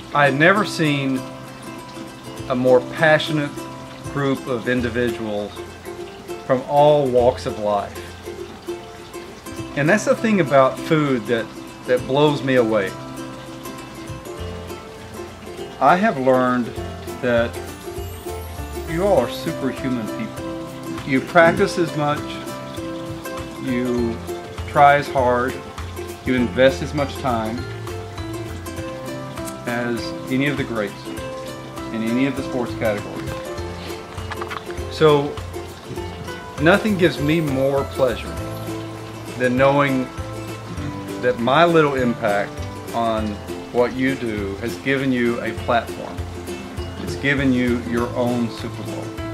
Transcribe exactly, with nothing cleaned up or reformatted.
I had never seen a more passionate group of individuals from all walks of life. And that's the thing about food that, that blows me away. I have learned that you all are superhuman people. You practice as much, you try as hard, you invest as much time as any of the greats in any of the sports categories. So nothing gives me more pleasure than knowing that my little impact on what you do has given you a platform. It's given you your own Super Bowl.